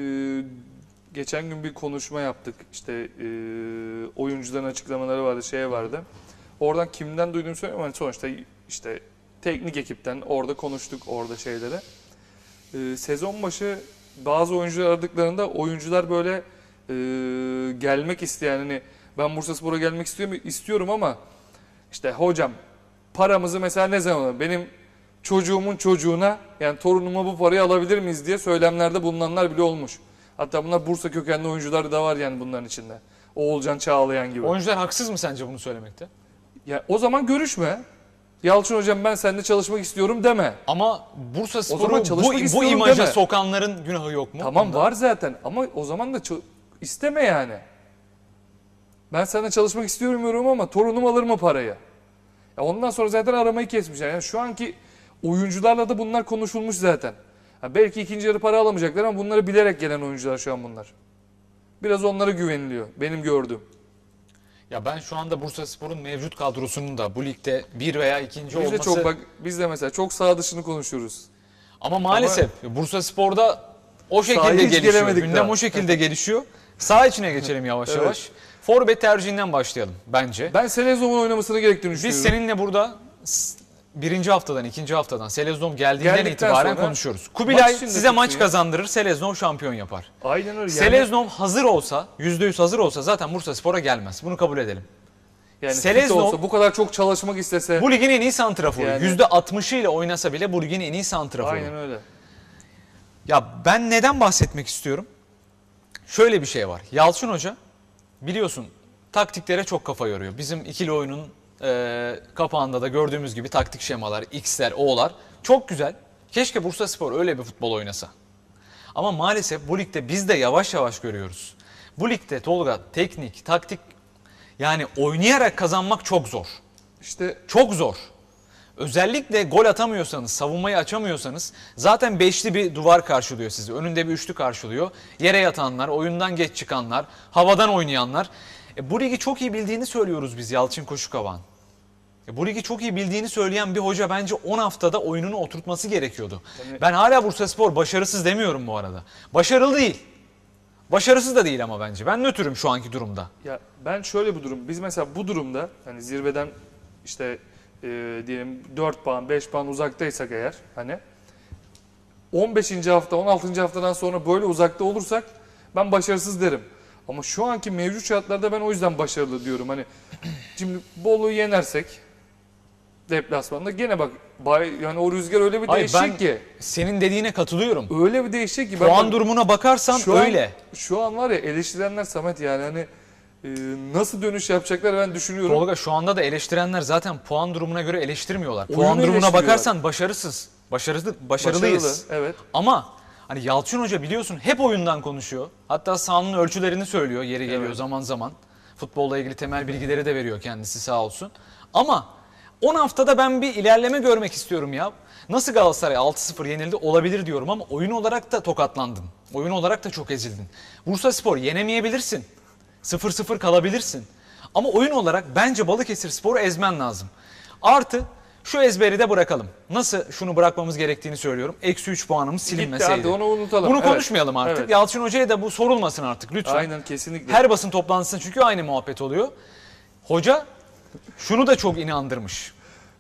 geçen gün bir konuşma yaptık. İşte e, oyuncuların açıklamaları vardı, şey vardı. Oradan kimden duyduğumu söyleyeyim. Hani sonuçta işte teknik ekipten orada konuştuk orada şeyleri. E, sezon başı bazı oyuncular aradıklarında oyuncular böyle e, gelmek isteyen hani ben Bursaspor'a gelmek istiyorum istiyorum ama işte hocam paramızı mesela ne zaman alalım? Benim çocuğumun çocuğuna yani torunuma bu parayı alabilir miyiz diye söylemlerde bulunanlar bile olmuş. Hatta bunlar Bursa kökenli oyuncular da var yani bunların içinde. Oğulcan Çağlayan gibi. Oyuncular haksız mı sence bunu söylemekte? Ya o zaman görüşme. Yalçın hocam ben seninle çalışmak istiyorum deme. Ama Bursa O zaman Spor'u bu, çalışmak bu istiyorum imaja deme. sokanların günahı yok mu? Tamam Bunda? var zaten ama o zaman da ço- isteme yani. Ben seninle çalışmak istiyorum diyorum ama torunum alır mı parayı? Ya ondan sonra zaten aramayı kesmişler. Yani şu anki oyuncularla da bunlar konuşulmuş zaten. Ha belki ikinci yarı para alamayacaklar ama bunları bilerek gelen oyuncular şu an bunlar. Biraz onlara güveniliyor benim gördüğüm. Ya ben şu anda Bursa Spor'un mevcut kadrosunun da bu ligde bir veya ikinci Biz de olması... çok bak biz de mesela çok sağ dışını konuşuyoruz. Ama maalesef Bursa Spor'da o Sahaya şekilde hiç gelişiyor. gelemedik Gündem daha. o şekilde gelişiyor. Sağ içine geçelim yavaş Evet. yavaş. Forvet tercihinden başlayalım bence. Ben Selezov'un oynamasını gerektiğini Biz düşünüyorum. seninle burada s- birinci haftadan, ikinci haftadan Seleznov geldiğinden Geldikten itibaren sonra konuşuyoruz. Kubilay maç içinde size maç tutsun ya. kazandırır, Seleznov şampiyon yapar. Aynen öyle. Yani, Seleznov hazır olsa, yüzde yüz hazır olsa zaten Bursa Spor'a gelmez. Bunu kabul edelim. yani fit Seleznov- olsa bu kadar çok çalışmak istese. Bu ligin en iyi santraforu. Yani- yüzde altmışıyla oynasa bile bu ligin en iyi santraforu. Aynen öyle. Ya ben neden bahsetmek istiyorum? Şöyle bir şey var. Yalçın Hoca biliyorsun taktiklere çok kafa yoruyor. Bizim ikili oyunun e, kapağında da gördüğümüz gibi taktik şemalar, X'ler, O'lar çok güzel. Keşke Bursaspor öyle bir futbol oynasa. Ama maalesef bu ligde biz de yavaş yavaş görüyoruz. Bu ligde Tolga teknik, taktik, yani oynayarak kazanmak çok zor. İşte Çok zor. Özellikle gol atamıyorsanız, savunmayı açamıyorsanız zaten beşli bir duvar karşılıyor sizi. Önünde bir üçlü karşılıyor. Yere yatanlar, oyundan geç çıkanlar, havadan oynayanlar. E, bu ligi çok iyi bildiğini söylüyoruz biz Yalçın Koşukavan. E, bu ligi çok iyi bildiğini söyleyen bir hoca bence on haftada oyununu oturtması gerekiyordu. Tabii. Ben hala Bursaspor başarısız demiyorum bu arada. Başarılı değil. Başarısız da değil ama bence. Ben nötrüm şu anki durumda. ya ben şöyle bir durum. Biz mesela bu durumda hani zirveden işte e, diyelim dört puan, beş puan uzaktaysak eğer hani on beşinci hafta, on altıncı haftadan sonra böyle uzakta olursak ben başarısız derim. Ama şu anki mevcut şartlarda ben o yüzden başarılı diyorum. Hani şimdi Bolu'yu yenersek deplasmanda gene bak bay, yani o rüzgar öyle bir Hayır, değişecek ben ki. senin dediğine katılıyorum. Öyle bir değişecek ki. Ben Puan bak- durumuna bakarsan şu an- öyle. Şu an var ya eleştirenler Samet yani hani e, nasıl dönüş yapacaklar ben düşünüyorum. Tolga şu anda da eleştirenler zaten puan durumuna göre eleştirmiyorlar. Oyunu Puan durumuna eleştiriyorlar. bakarsan başarısız. Başarılı, başarılıyız. Başarılı, evet. Ama hani Yalçın Hoca biliyorsun hep oyundan konuşuyor. Hatta sahanın ölçülerini söylüyor yeri geliyor Evet. zaman zaman. Futbolla ilgili temel bilgileri de veriyor kendisi sağ olsun. Ama on haftada ben bir ilerleme görmek istiyorum ya. Nasıl Galatasaray altı sıfır yenildi olabilir diyorum ama oyun olarak da tokatlandın. Oyun olarak da çok ezildin. Bursaspor yenemeyebilirsin. sıfır sıfır kalabilirsin. Ama oyun olarak bence Balıkesirspor'u ezmen lazım. Artı şu ezberi de bırakalım. Nasıl şunu bırakmamız gerektiğini söylüyorum. Eksi üç puanımız silinmeseydi. hadi onu unutalım. Bunu Evet. konuşmayalım artık. Evet. Yalçın Hoca'ya da bu sorulmasın artık lütfen. Aynen kesinlikle. Her basın toplantısında çünkü aynı muhabbet oluyor. Hoca şunu da çok inandırmış.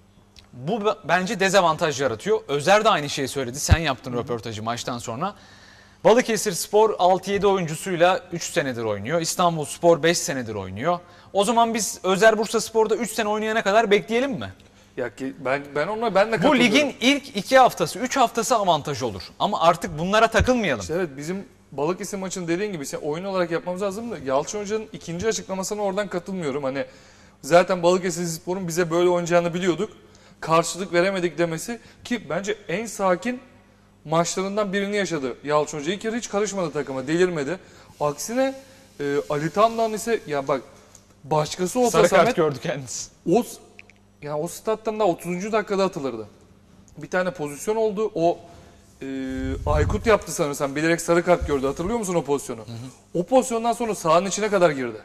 Bu b- bence dezavantaj yaratıyor. Özer de aynı şeyi söyledi. Sen yaptın röportajı maçtan sonra. Balıkesirspor altı yedi oyuncusuyla üç senedir oynuyor. İstanbulspor beş senedir oynuyor. O zaman biz Özer Bursaspor'da üç sene oynayana kadar bekleyelim mi? Ya ki ben ben onunla ben de Bu katılıyorum. ligin ilk iki haftası, üç haftası avantaj olur. Ama artık bunlara takılmayalım. İşte evet bizim Balıkesir maçını dediğin gibi sen oyun olarak yapmamız lazım da Yalçın Hoca'nın ikinci açıklamasına oradan katılmıyorum. Hani zaten Balıkesirspor'un bize böyle oynayacağını biliyorduk. Karşılık veremedik demesi ki bence en sakin maçlarından birini yaşadı. Yalçın Hoca ilk yarı hiç karışmadı takıma, delirmedi. Aksine e, Ali Tan'dan ise ya bak başkası olsa Sarı kart Samet gördü kendisi. o yani o stat'tan da otuzuncu dakikada atılırdı. Bir tane pozisyon oldu. O e, Aykut yaptı sanırsam. Bilerek sarı kart gördü. Hatırlıyor musun o pozisyonu? Hı hı. O pozisyondan sonra sahanın içine kadar girdi.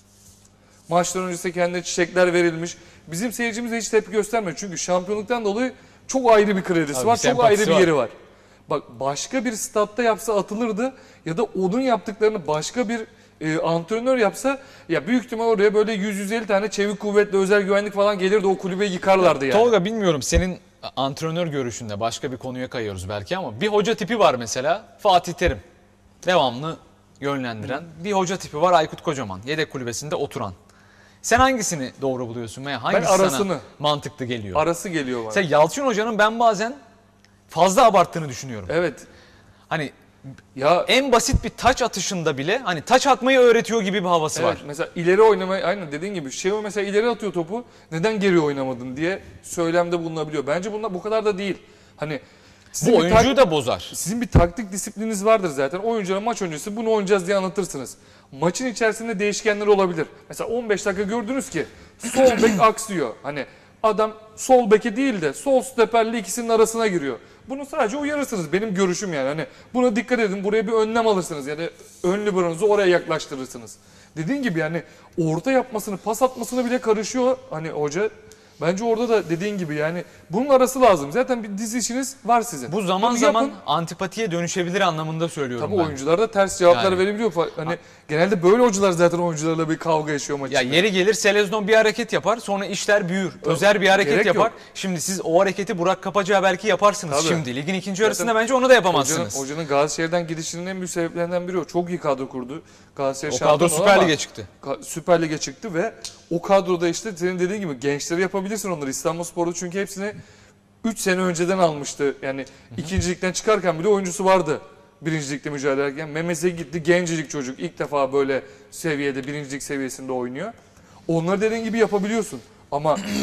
Maçtan öncesi kendine çiçekler verilmiş. Bizim seyircimiz de hiç tepki göstermiyor. Çünkü şampiyonluktan dolayı çok ayrı bir kredisi Tabii, var. Çok sempatisi ayrı bir var. yeri var. Bak başka bir statta yapsa atılırdı ya da onun yaptıklarını başka bir e, antrenör yapsa ya büyük ihtimal oraya böyle yüz yüz elli tane çevik kuvvetli özel güvenlik falan gelirdi o kulübeyi yıkarlardı yani. Tolga bilmiyorum senin antrenör görüşünde başka bir konuya kayıyoruz belki ama bir hoca tipi var mesela Fatih Terim. Devamlı yönlendiren bir hoca tipi var Aykut Kocaman. Yedek kulübesinde oturan. Sen hangisini doğru buluyorsun veya hangisi arasını. sana mantıklı geliyor? Arası geliyor bana. Sen Yalçın Hoca'nın ben bazen fazla abarttığını düşünüyorum. Evet. Hani Ya en basit bir taç atışında bile hani taç atmayı öğretiyor gibi bir havası evet, var. mesela ileri oynamayı aynen dediğin gibi Şevo mesela ileri atıyor topu neden geri oynamadın diye söylemde bulunabiliyor. Bence bunlar bu kadar da değil. Hani sizin Bu bir oyuncuyu tak- da bozar. sizin bir taktik disiplininiz vardır zaten. Oyunculara maç öncesi bunu oynayacağız diye anlatırsınız. Maçın içerisinde değişkenler olabilir. Mesela on beş dakika gördünüz ki sol bek aksıyor. Hani adam sol beke değil de sol stoperle ikisinin arasına giriyor. Bunu sadece uyarırsınız. Benim görüşüm yani. Hani buna dikkat edin. Buraya bir önlem alırsınız. Yani ön liberonuzu oraya yaklaştırırsınız. Dediğin gibi yani orta yapmasını, pas atmasını bile karışıyor hani hoca. Bence orada da dediğin gibi yani bunun arası lazım. Zaten bir dizi işiniz var sizin. Bu zaman Bunu zaman yapın. antipatiye dönüşebilir anlamında söylüyorum Tabii ben. oyuncular da ters cevaplar Yani. verebiliyor. Hani genelde böyle hocalar zaten oyuncularla bir kavga yaşıyor maç Ya içinde. yeri gelir Seleznor bir hareket yapar sonra işler büyür. Özer bir hareket Gerek yapar. yok. Şimdi siz o hareketi Burak Kapacağı belki yaparsınız Tabii. şimdi. Ligin ikinci Zaten yarısında bence onu da yapamazsınız. Hocanın, hocanın Galatasaray'dan gidişinin en büyük sebeplerinden biri o. Çok iyi kadro kurdu. Galatasaray O şampiyon kadro oldu Süper ama Lig'e çıktı. Ka- Süper Lig'e çıktı ve o kadroda işte senin dediğin gibi gençleri yapabilirsin onları. İstanbulspor'da çünkü hepsini üç sene önceden almıştı. Yani ikincilikten çıkarken bile oyuncusu vardı. Birincilikte mücadele ederken. Memes'e gitti gencecik çocuk. İlk defa böyle seviyede birincilik seviyesinde oynuyor. Onları dediğin gibi yapabiliyorsun. Ama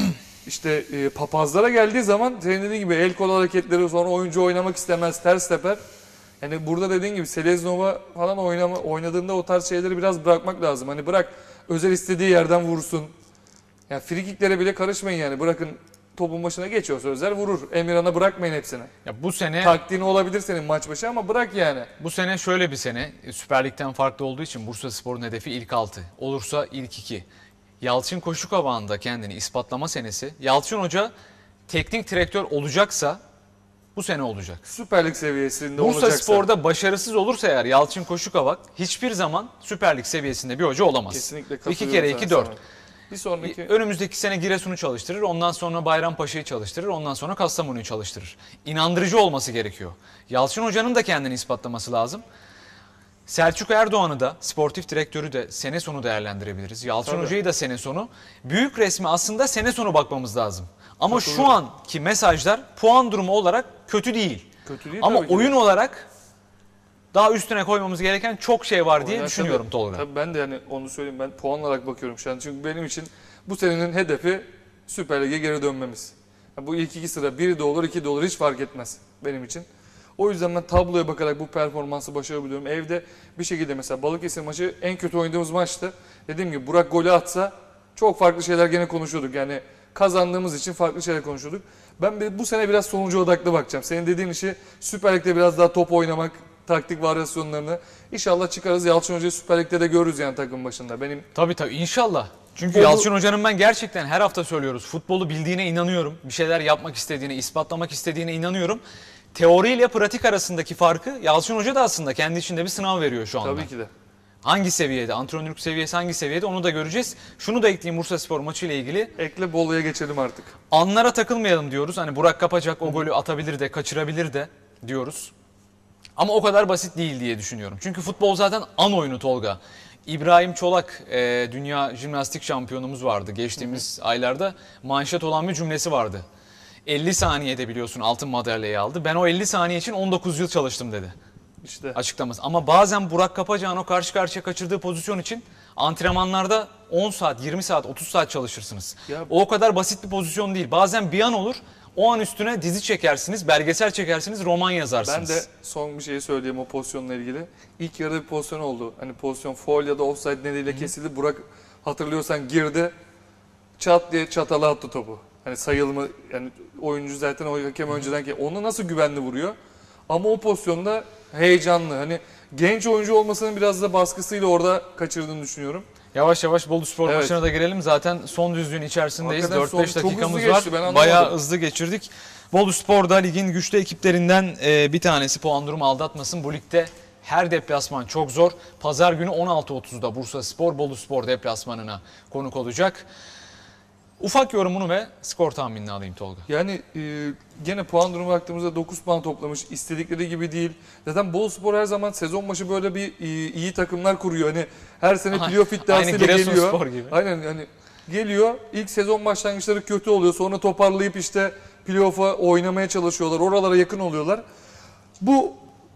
işte e, papazlara geldiği zaman senin dediğin gibi el kol hareketleri, sonra oyuncu oynamak istemez, ters teper. Yani burada dediğin gibi Seleznova falan oynama, oynadığında o tarz şeyleri biraz bırakmak lazım. Hani bırak özel istediği yerden vursun. Yani frikiklere bile karışmayın yani. Bırakın topun başına geçiyorsa özel vurur. Emirhan'a bırakmayın hepsini. Ya bu sene Taktiğin olabilir senin maç başı ama bırak yani. bu sene şöyle bir sene. Süper Lig'den farklı olduğu için Bursaspor'un hedefi ilk altı. Olursa ilk iki. Yalçın Koşukavağ'ın kendini ispatlama senesi. Yalçın Hoca teknik direktör olacaksa bu sene olacak. Süper Lig seviyesinde Bursa olacaksa. Spor'da başarısız olursa eğer Yalçın Koşukavak hiçbir zaman Süper Lig seviyesinde bir hoca olamaz. Kesinlikle İki katılıyorum kere sana iki dört. Samet. Bir sonraki Önümüzdeki sene Giresun'u çalıştırır, ondan sonra Bayrampaşa'yı çalıştırır, ondan sonra Kastamonu'yu çalıştırır. İnandırıcı olması gerekiyor. Yalçın Hoca'nın da kendini ispatlaması lazım. Selçuk Erdoğan'ı da, sportif direktörü de sene sonu değerlendirebiliriz. Yalçın Tabii. Hoca'yı da sene sonu. Büyük resmi aslında sene sonu bakmamız lazım. Ama şu Katılıyorum. anki mesajlar puan durumu olarak kötü değil. kötü değil Ama tabii ki. oyun olarak daha üstüne koymamız gereken çok şey var diye Oynar düşünüyorum tabii. Tolga. Tabii ben de yani onu söyleyeyim, ben puan olarak bakıyorum şu an. Çünkü benim için bu senenin hedefi Süper Lig'e geri dönmemiz. Yani bu ilk iki sıra biri de olur iki de olur hiç fark etmez benim için. O yüzden ben tabloya bakarak bu performansı başarabiliyorum. Evde bir şekilde mesela Balıkesir maçı en kötü oynadığımız maçtı. Dediğim gibi Burak golü atsa çok farklı şeyler gene konuşuyorduk. Yani kazandığımız için farklı şeyler konuşuyorduk. Ben bir- bu sene biraz sonuca odaklı bakacağım. Senin dediğin işi Süper Lig'de biraz daha top oynamak, taktik varyasyonlarını İnşallah çıkarız. Yalçın Hoca'yı Süper Lig'de de görürüz yani takım başında. Benim Tabii tabii inşallah. Çünkü Futbolu- Yalçın Hoca'nın ben gerçekten her hafta söylüyoruz. Futbolu bildiğine inanıyorum. Bir şeyler yapmak istediğine, ispatlamak istediğine inanıyorum. Teoriyle pratik arasındaki farkı Yalçın Hoca da aslında kendi içinde bir sınav veriyor şu anda. tabii ki de. Hangi seviyede, antrenörlük seviyesi hangi seviyede onu da göreceğiz. Şunu da ekleyeyim Bursaspor maçı ile ilgili. Ekle Bolu'ya geçelim artık. Anlara takılmayalım diyoruz. Hani Burak Kapacak o golü atabilir de, kaçırabilir de diyoruz. Ama o kadar basit değil diye düşünüyorum. Çünkü futbol zaten an oyunu Tolga. İbrahim Çolak, e, dünya jimnastik şampiyonumuz vardı. Geçtiğimiz aylarda manşet olan bir cümlesi vardı. elli saniyede biliyorsun altın madalyayı aldı. Ben o elli saniye için on dokuz yıl çalıştım dedi İşte açıklaması. Ama bazen Burak Kapacak'ın o karşı karşıya kaçırdığı pozisyon için antrenmanlarda on saat, yirmi saat, otuz saat çalışırsınız. Ya- O o kadar basit bir pozisyon değil. Bazen bir an olur. O an üstüne dizi çekersiniz, belgesel çekersiniz, roman yazarsınız. ben de son bir şey söyleyeyim o pozisyonla ilgili. İlk yarıda bir pozisyon oldu. Hani pozisyon faul ya da offside nedeniyle kesildi. Burak hatırlıyorsan girdi. Çat diye çatala attı topu. Hani sayılma yani oyuncu zaten o hakem önceden ki onu nasıl güvenli vuruyor. Ama o pozisyonda heyecanlı. Hani genç oyuncu olmasının biraz da baskısıyla orada kaçırdığını düşünüyorum. Yavaş yavaş Bolu Spor Evet. maçına da girelim. Zaten son düzlüğün içerisindeyiz. Hakikaten dört son- beş çok dakikamız hızlı var. geçti, ben anlamadım. Bayağı hızlı geçirdik. Bolu Spor'da ligin güçlü ekiplerinden e, bir tanesi, puan durumu aldatmasın. Bu ligde her deplasman çok zor. Pazar günü on altı otuzda Bursa Spor, Bolu Spor deplasmanına konuk olacak. Ufak yorumunu ve skor tahminini alayım Tolga. Yani e, gene puan durumu baktığımızda dokuz puan toplamış. İstedikleri gibi değil. Zaten Boluspor her zaman sezon başı böyle bir e, iyi takımlar kuruyor. Hani her sene Aynı- playoff iddiasıyla aynı Giresunspor geliyor. gibi. Aynen hani geliyor. İlk sezon başlangıçları kötü oluyor. Sonra toparlayıp işte playoff'a oynamaya çalışıyorlar. Oralara yakın oluyorlar. Bu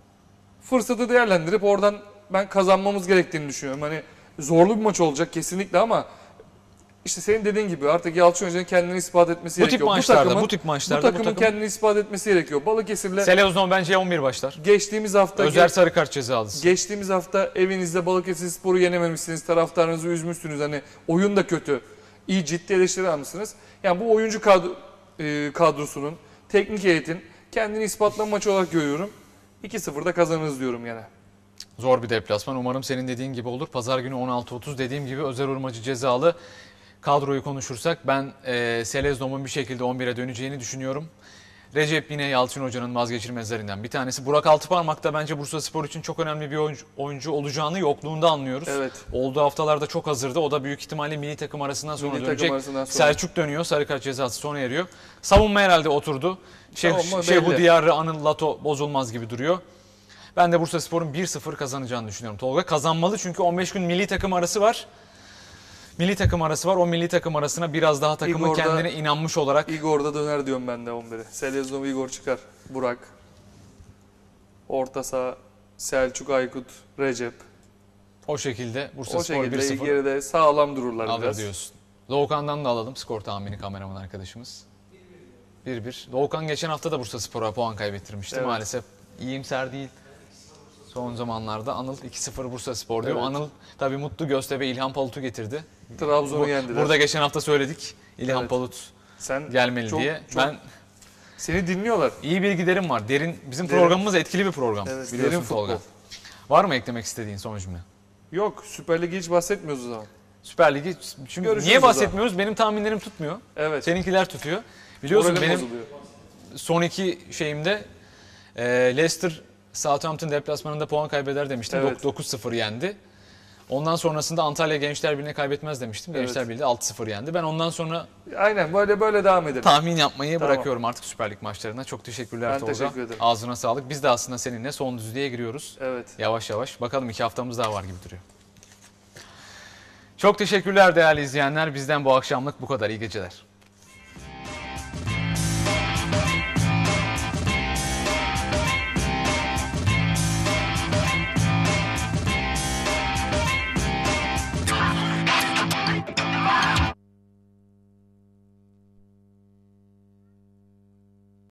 fırsatı değerlendirip oradan ben kazanmamız gerektiğini düşünüyorum. Hani zorlu bir maç olacak kesinlikle ama işte senin dediğin gibi artık Yalçın Hoca'nın kendini ispat etmesi Bu tip gerekiyor. maçlarda, takımın- bu tip maçlarda bu bu takımın takım- kendini ispat etmesi gerekiyor. Balıkesir'le Seleuzon bence on bir başlar. geçtiğimiz hafta Özer sarı kart cezalısı. geçtiğimiz hafta evinizde Balıkesirspor'u yenememişsiniz. Taraftarınızı üzmüşsünüz. Hani oyun da kötü. İyi ciddi eleştiri almışsınız. Yani bu oyuncu kadro, e, kadrosunun, teknik heyetin kendini ispatlama maçı olarak görüyorum. iki sıfırda kazanırız diyorum yine. Zor bir deplasman. Umarım senin dediğin gibi olur. Pazar günü on altı otuz dediğim gibi Özer Urmacı cezalı. Kadroyu konuşursak ben e, Seleznom'un bir şekilde on bire döneceğini düşünüyorum. Recep yine Yalçın Hoca'nın vazgeçilmezlerinden bir tanesi. Burak Altıparmak da bence Bursaspor için çok önemli bir oyuncu, oyuncu olacağını yokluğunda anlıyoruz. Evet. Olduğu haftalarda çok hazırdı. O da büyük ihtimalle milli takım arasından sonra Milli dönecek. takım arasından sonra. Selçuk dönüyor. Sarı kart cezası sona eriyor. Savunma herhalde oturdu. Savunma Şeyh, Şeyhu belli. Diyarı, Anıl Lato bozulmaz gibi duruyor. Ben de Bursaspor'un bir sıfır kazanacağını düşünüyorum. Tolga kazanmalı çünkü on beş gün milli takım arası var. Milli takım arası var. O milli takım arasına biraz daha takımın Igor'da- kendine inanmış olarak Igor'da döner diyorum ben de on bire. Seleznov Igor çıkar. Burak. Orta saha Selçuk, Aykut, Recep. o şekilde O Bursaspor bir şekilde sıfır geride sağlam dururlar alır biraz. diyorsun. Doğukan'dan da alalım skor tahmini kameraman arkadaşımız. bir bir. Doğukan geçen hafta da Bursaspor'a puan kaybettirmişti. Evet. Maalesef iyimser değil. Son zamanlarda Anıl iki sıfır Bursaspor diyor. Evet. Anıl tabii Mutlu Göztepe İlhan Palut'u getirdi. Trabzon'u Bu- yendiler. Burada geçen hafta söyledik İlhan Evet. Palut Sen gelmeli çok- diye. çok- Ben Seni dinliyorlar. iyi bilgilerim var. Derin bizim Derin- programımız etkili bir program. Evet, Biliyorsun derin futbol. Tolga. Var mı eklemek istediğin son cümle? Yok, Süper Lig'i hiç bahsetmiyoruz o zaman. Süper Ligi çünkü Görüşürüz niye o zaman. bahsetmiyoruz? Benim tahminlerim tutmuyor. Evet. Seninkiler tutuyor. Biliyorsun Moralim benim bozuluyor. son iki şeyimde e, Leicester Southampton deplasmanında puan kaybeder demiştim. Evet. dokuz sıfır yendi. Ondan sonrasında Antalya Gençler Birliği'ne kaybetmez demiştim. Evet. Gençler Birliği altı sıfır yendi. Ben ondan sonra Aynen böyle böyle devam edelim. tahmin yapmayı Tamam. bırakıyorum artık Süper Lig maçlarına. Çok teşekkürler Ben Tolga. teşekkür ederim. Ağzına sağlık. Biz de aslında seninle son düzlüğe giriyoruz. Evet. Yavaş yavaş. Bakalım iki haftamız daha var gibi duruyor. Çok teşekkürler değerli izleyenler. Bizden bu akşamlık bu kadar. İyi geceler.